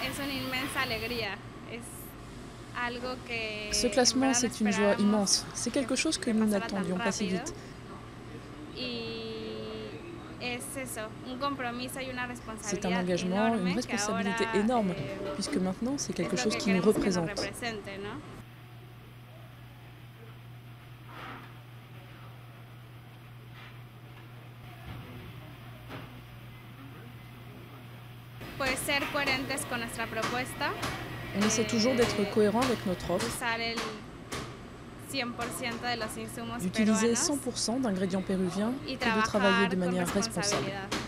Ce classement, c'est une joie immense. C'est quelque chose que nous n'attendions pas si vite. C'est un engagement, une responsabilité énorme, puisque maintenant, c'est quelque chose qui nous représente. On essaie toujours d'être cohérent avec notre offre, d'utiliser 100% d'ingrédients péruviens et de travailler de manière responsable.